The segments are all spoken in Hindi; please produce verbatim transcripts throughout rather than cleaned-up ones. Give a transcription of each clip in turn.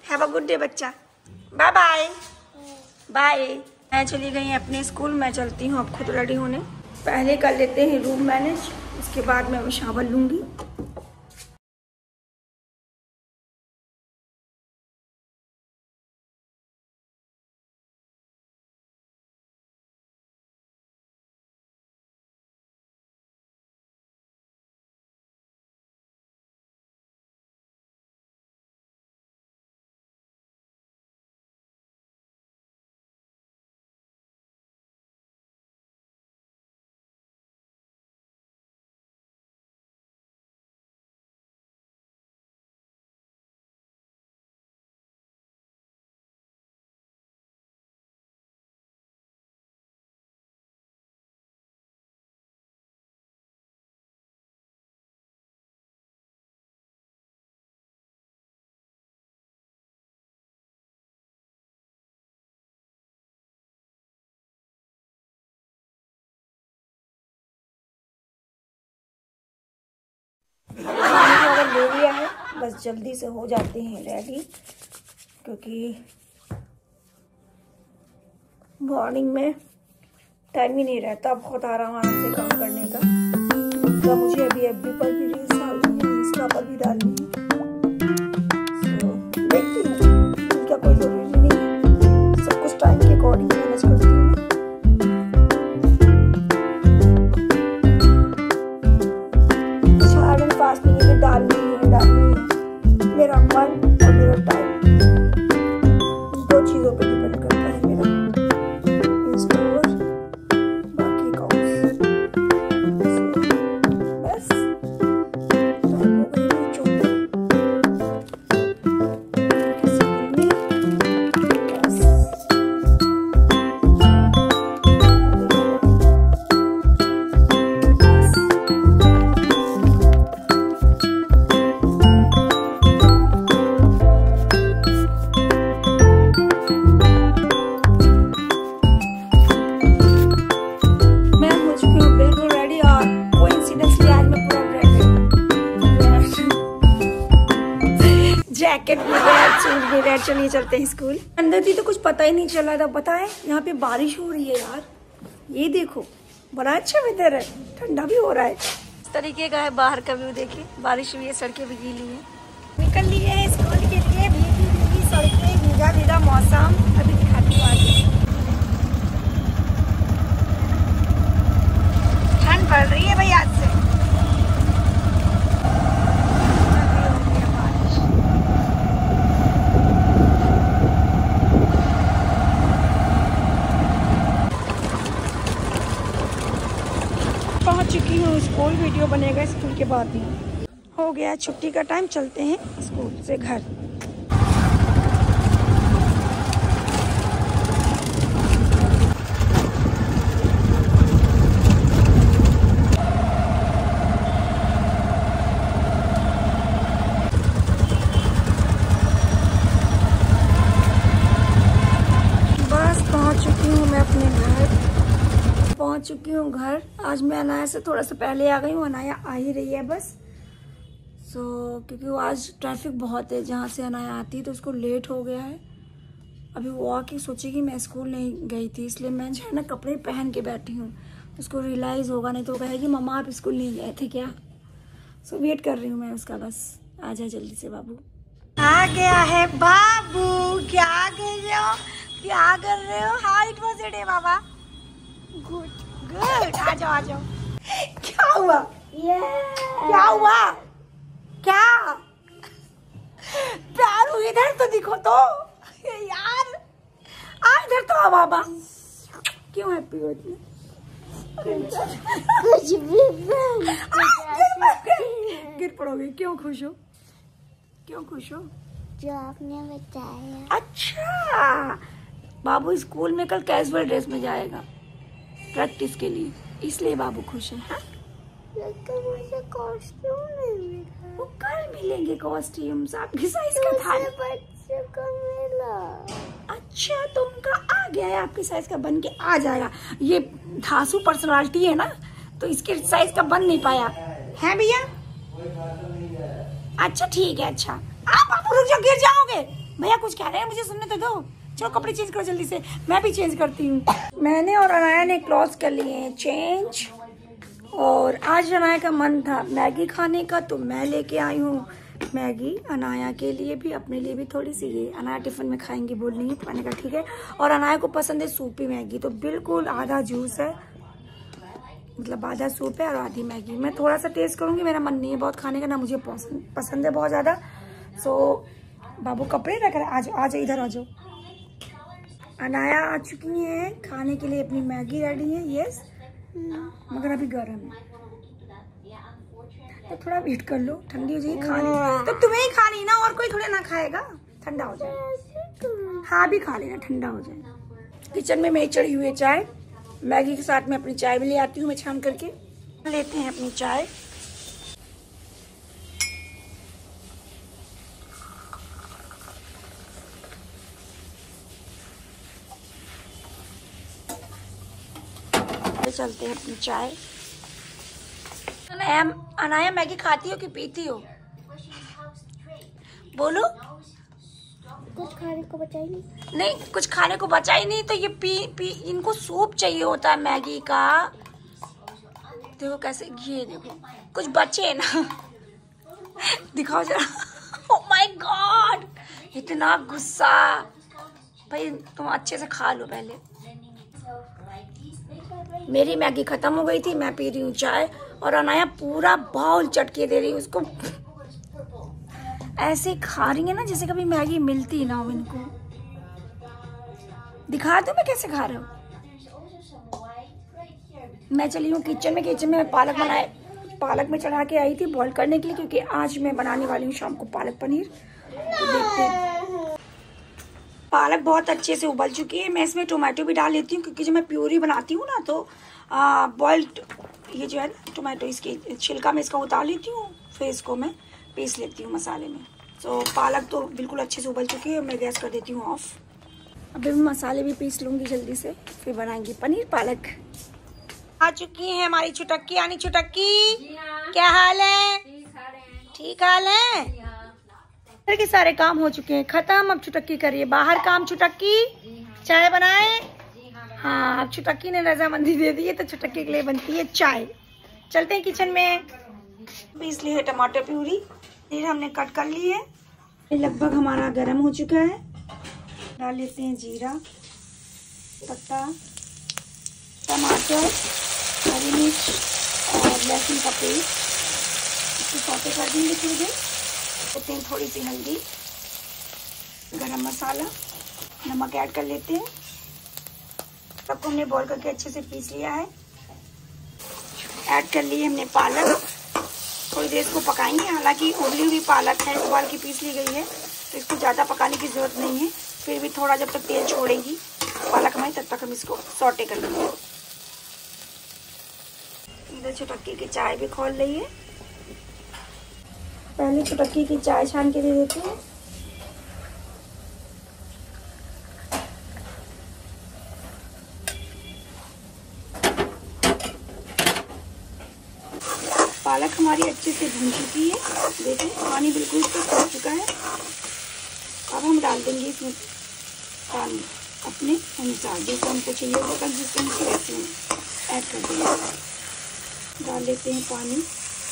हैव अ गुड डे बच्चा। Bye bye bye. मैं चली गई अपने स्कूल, मैं चलती हूँ अब खुद रेडी होने। पहले कर लेते हैं रूम मैनेज, उसके बाद मैं शावर लूँगी। अगर ले लिया है, बस जल्दी से हो जाते हैं रेडी, क्योंकि मॉर्निंग में टाइम ही नहीं रहता बहुत आराम से काम करने का। तो मुझे अभी एफबी पर भी रील्स डालनी है, इंस्टा पर भी डालनी है। तो देखती हूँ, क्या कोई जरूरी नहीं है, सब कुछ टाइम के अकॉर्डिंग मैनेज करती हूँ। फास्ट नहीं है, डालनी है डालनी है, मेरा मन और मेरा टाइम दो चीजों पे डिपेंड करता है मेरा, इंस्टोर बाकी अकाउंट्स। बस टाइम हो गई चौदह। जैकेट भी रेड, शूज भी रेड, चलिए चलते हैं स्कूल। अंदर थी तो कुछ पता ही नहीं चल रहा था। पता है यहाँ पे बारिश हो रही है यार, ये देखो बड़ा अच्छा वेदर है, ठंडा भी हो रहा है। इस तरीके का है बाहर का व्यू, देखिए बारिश हुई है, सड़कें भी गीली हैं। निकल लिए हैं स्कूल के लिए, भीगी भीगी सड़कें, भीगा भीगा मौसम। अभी दिखाती हूँ आगे, ठंड पड़ रही है भाई आज से। पहुंच चुकी हूँ स्कूल, वीडियो बनेगा स्कूल के बाद में। हो गया छुट्टी का टाइम, चलते हैं स्कूल से घर। बस पहुंच चुकी हूँ मैं अपने घर, पहुंच चुकी हूँ घर। आज मैं अनाया से थोड़ा सा पहले आ गई हूँ, अनाया आ ही रही है बस। सो so, क्योंकि वो आज ट्रैफिक बहुत है जहाँ से अनाया आती है, तो उसको लेट हो गया है। अभी वो आके सोचेगी मैं स्कूल नहीं गई थी, इसलिए मैं जो है ना कपड़े पहन के बैठी हूँ। उसको रियलाइज़ होगा, नहीं तो वो कहेगी मम्मा आप स्कूल नहीं गए थे क्या। सो so, वेट कर रही हूँ मैं उसका, बस आ जाए जल्दी से। बाबू आ गया है, बाबू क्या कर रहे हो, क्या कर रहे हो। How it was your day बाबा? गुड गुड, आ जाओ आ जाओ। क्या हुआ yeah. क्या हुआ क्या? प्यारू इधर तो दिखो तो यार, आ इधर तो आ बाबा। क्यों हैप्पी बर्थडे? कुछ भी गिर पड़ोगे। क्यों खुश हो, क्यों खुश हो? जो आपने बताया। अच्छा, बाबू स्कूल में कल कैजुअल ड्रेस में जाएगा प्रैक्टिस के लिए, इसलिए बाबू खुश है। हाँ? मुझे कॉस्ट्यूम नहीं मिला। वो कल मिलेंगे कॉस्ट्यूम्स, आपकी साइज का था। बच्चे को मिला। अच्छा, तो उनका आ गया है, आपके साइज का बन के आ जाएगा। ये धांसू पर्सनालिटी है ना, तो इसके साइज का बन नहीं पाया है भैया। अच्छा ठीक है, अच्छा आप बाबू रुक जाओ, गिर जाओगे। भैया कुछ कह रहे हैं, मुझे सुनने तो दो। चलो कपड़े चेंज करो जल्दी से, मैं भी चेंज करती हूँ। मैंने और अनाया ने क्लॉथ्स कर लिए हैं चेंज। और आज अनाया का मन था मैगी खाने का, तो मैं लेके आई हूँ मैगी अनाया के लिए भी, अपने लिए भी थोड़ी सी। ये अनाया टिफिन में खाएंगी बोल रही है, तो मैंने कहा ठीक है। और अनाया को पसंद है सूपी मैगी, तो बिल्कुल आधा जूस है, मतलब आधा सूप है और आधी मैगी। मैं थोड़ा सा टेस्ट करूंगी, मेरा मन नहीं है बहुत खाने का, ना मुझे पसंद पसंद है बहुत ज़्यादा। सो बाबू कपड़े रख रहे, आ जाओ आ जाओ इधर आ जाओ। अनाया आ चुकी है खाने के लिए, अपनी मैगी रेडी है। यस, मगर अभी गर्म है, तो थोड़ा वेट कर लो, ठंडी हो जाएगी। खानी तो तुम्हें ही खानी ना, और कोई थोड़े ना खाएगा, ठंडा हो जाए। हाँ भी खा लेना, ठंडा हो जाए। किचन में मेरी चढ़ी हुई है चाय, मैगी के साथ में अपनी चाय भी ले आती हूँ मैं छान करके। लेते हैं अपनी चाय। चलते हैं अपनी चाय। अनाया, अनाया मैगी खाती हो कि पीती हो? बोलो। कुछ खाने को बचा ही नहीं। नहीं, कुछ खाने को बचा ही नहीं, तो ये पी पी इनको सूप चाहिए होता है मैगी का। देखो कैसे, ये देखो कुछ बचे ना। दिखाओ जरा। ओह माय गॉड, इतना गुस्सा। भाई तुम अच्छे से खा लो पहले। मेरी मैगी खत्म हो गई थी, मैं पी रही हूँ चाय, और अनाया पूरा बाउल चटके दे रही है उसको। ऐसे खा रही है ना जैसे कभी मैगी मिलती ना हो इनको। दिखा दो मैं कैसे खा रहा हूँ। मैं चली हूँ किचन में। किचन में पालक बनाए, पालक में चढ़ा के आई थी बॉईल करने के लिए, क्योंकि आज मैं बनाने वाली हूँ शाम को पालक पनीर। तो देखते हैं। पालक बहुत अच्छे से उबल चुकी है। मैं इसमें टोमेटो भी डाल लेती हूँ, क्योंकि जब मैं प्यूरी बनाती हूँ ना, तो बॉइल्ड ये जो है ना टोमेटो, इसकी छिलका में इसका उतार लेती हूँ, फिर इसको मैं पीस लेती हूँ मसाले में। तो पालक तो बिल्कुल अच्छे से उबल चुकी है, मैं गैस कर देती हूँ ऑफ। अभी मैं मसाले भी पीस लूँगी जल्दी से, फिर बनाएंगे पनीर पालक। आ चुकी है हमारी छुटक्की। आनी छुटक्की, क्या हाल है? ठीक हाल है। घर के सारे काम हो चुके हैं खत्म, अब छुटक्की करिए बाहर काम। छुटक्की चाय बनाए। हाँ, अब छुटक्की ने रजामंदी दे दी है, तो छुटक्की के लिए बनती है चाय। चलते हैं किचन में। पीस ली है टमाटर प्यूरी, फिर हमने कट कर ली है। लगभग हमारा गर्म हो चुका है। डाल लेते हैं जीरा, पत्ता, टमाटर, हरी मिर्च और लहसुन का पेस्ट। इसको सौते कर देंगे थोड़ी देर। देते हैं थोड़ी सी हल्दी, गरम मसाला, नमक ऐड कर लेते हैं। सबको हमने बॉईल करके अच्छे से पीस लिया है। ऐड कर ली हमने पालक। थोड़ी देर इसको पकाएंगे, हालांकि उबली हुई पालक है, उबाल की पीस ली गई है, तो इसको ज़्यादा पकाने की ज़रूरत नहीं है। फिर भी थोड़ा जब तक तेल छोड़ेगी पालक हमारी, तब तक हम इसको सौटे कर लेंगे। इधर छुटक्की की चाय भी खोल रही है। पहले छुटक्की की चाय छान के दे देते हैं। पालक हमारी अच्छे से भून चुकी है, देखिए पानी बिल्कुल इसको सूख चुका है। अब हम डाल देंगे इसमें पानी अपने अनुसार, जैसा हमको चाहिए होगा कंसिस्टेंसी, वैसे हम ऐड कर देंगे। डाल लेते हैं पानी,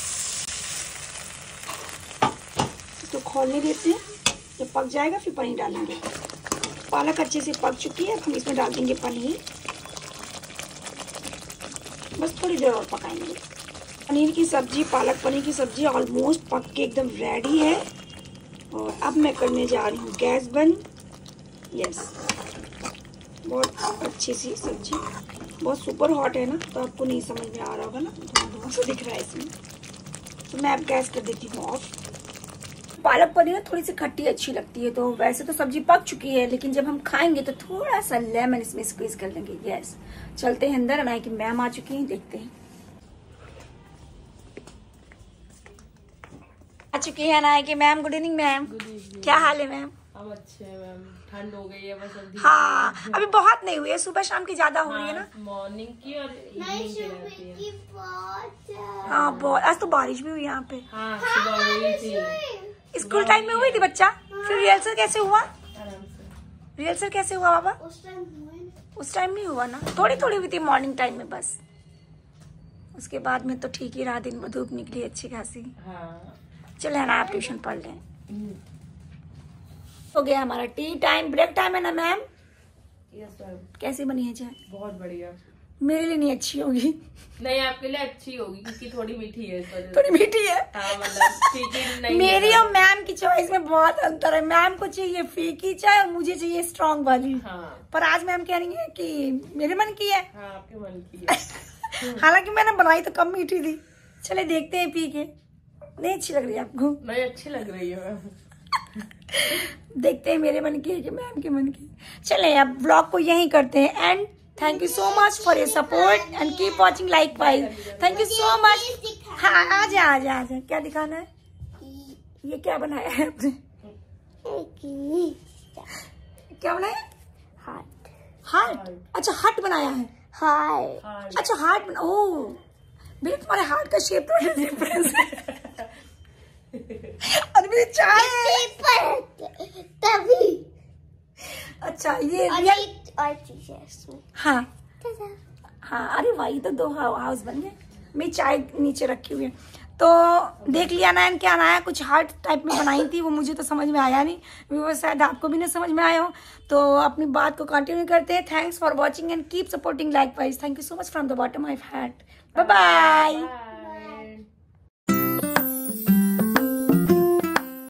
इसको खोलने देते हैं। जब पक जाएगा फिर पनीर डालेंगे। पालक अच्छे से पक चुकी है, अब हम इसमें डाल देंगे पनीर। बस थोड़ी देर और पकाएंगे। पनीर की सब्जी, पालक पनीर की सब्जी ऑलमोस्ट पक के एकदम रेडी है। और अब मैं करने जा रही हूँ गैस बंद। यस, बहुत अच्छी सी सब्जी, बहुत सुपर हॉट है ना, तो आपको नहीं समझ में आ रहा होगा ना, धुआं धुआं सा दिख रहा है इसमें। तो मैं अब गैस कर देती हूँ ऑफ। पालक पनीर थोड़ी सी खट्टी अच्छी लगती है, तो वैसे तो सब्जी पक चुकी है, लेकिन जब हम खाएंगे तो थोड़ा सा लेमन इसमें स्क्वीज कर लेंगे। यस, चलते हैं अंदर। अनाया की मैम आ चुकी हैं, देखते हैं। आ चुकी है अनाया की मैम। Good evening ma'am. क्या हाल है मैम? अब अच्छे है मैम, ठंड हो गई है बस अभी। हाँ, अभी बहुत नहीं हुई है, सुबह शाम की ज्यादा हो रही है ना। मॉर्निंग की और इवनिंग की रहती है। हाँ बहुत, आज तो बारिश भी हुई यहाँ पे। हाँ, सुबह हुई थी। स्कूल टाइम में हुई थी बच्चा, फिर रिहर्सल कैसे हुआ? रिहर्सल कैसे हुआ बाबा? उस टाइम हुआ ही नहीं। उस टाइम नहीं हुआ ना, थोड़ी थोड़ी हुई थी मॉर्निंग टाइम में बस। उसके बाद में तो ठीक ही रहा, दिन में धूप निकली अच्छी खासी। हाँ। चले ना आप ट्यूशन पढ़ लें। हो गया हमारा टी टाइम, ब्रेक टाइम है ना मैम? Yes ma'am. कैसी बनी है चाय? बहुत बढ़िया। मेरे लिए नहीं अच्छी होगी। नहीं, आपके लिए अच्छी होगी क्योंकि थोड़ी मीठी है इस वजह से। थोड़ी मीठी है। हाँ, मतलब फीकी नहीं। मेरी और मैम की चॉइस में बहुत अंतर है। मैम को चाहिए फीकी चाय और मुझे चाहिए स्ट्रॉन्ग वाली। हाँ। पर आज मैम कह रही है कि मेरे मन की है। हाँ, आपके मन की है। हालांकि मैंने बनाई तो कम मीठी थी। चले देखते हैं पी के। नहीं अच्छी लग रही है आपको? नहीं, अच्छी लग रही है मैम। देखते हैं मेरे मन की है कि मैम के मन की। चले अब व्लॉग को यहीं करते हैं and thank you so much for your support and keep watching like wise. Thank you so much. हाँ आजा आजा आजा। क्या दिखाना है? ये क्या बनाया है आपने? क्या बनाया? हार्ट। हार्ट? अच्छा हार्ट बनाया है। हार्ट। अच्छा हार्ट बना। ओह बेटा तुम्हारे हार्ट का शेप तो डिफरेंस है। और मेरी चाय है। तभी। अच्छा ये और रियल। एक और चीज है इसमें। हाँ ta-da। हाँ अरे वही तो दो हाउस बन गए। मेरी चाय नीचे रखी हुई है तो देख लिया ना क्या नया कुछ हार्ट टाइप में बनाई थी, वो मुझे तो समझ में आया नहीं, वो शायद आपको भी नहीं समझ में आया हो। तो अपनी बात को कंटिन्यू करते हैं। Thanks for watching and keep supporting like wise. Thank you so much from the bottom of my heart. Bye bye.